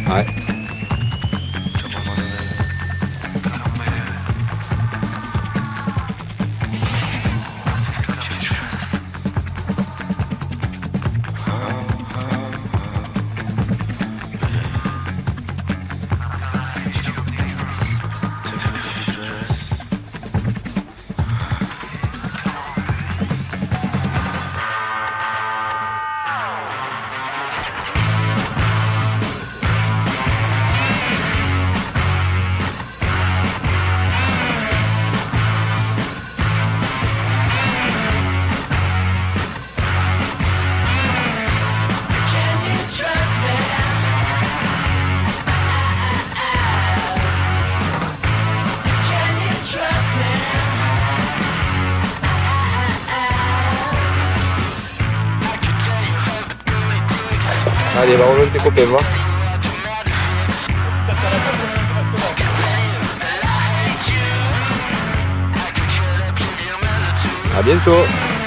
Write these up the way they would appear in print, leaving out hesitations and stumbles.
Ouais. Allez, va rejoindre tes copains, va. À bientôt.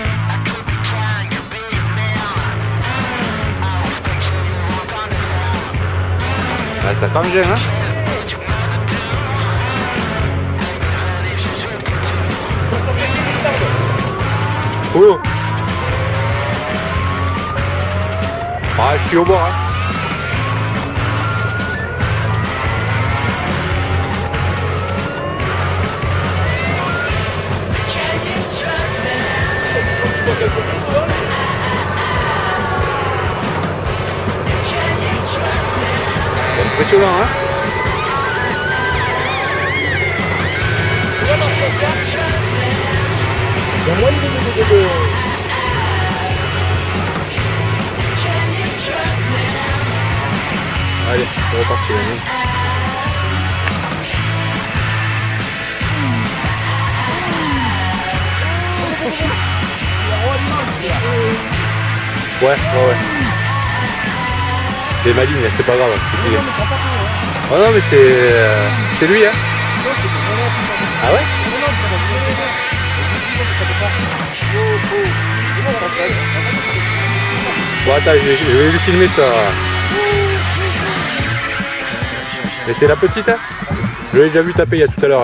Ah, ça quand même, hein. Oh. Ah, je suis au bord, hein. C'est impressionnant, hein. Allez, c'est reparti, allez. Ouais. C'est ma ligne, c'est pas grave, c'est plié. Oh non, mais c'est lui, hein. Ah ouais? Bon, attends, je vais lui filmer ça. Mais c'est la petite, hein. Je l'ai déjà vu taper il y a tout à l'heure.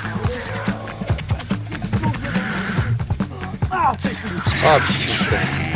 Ah putain.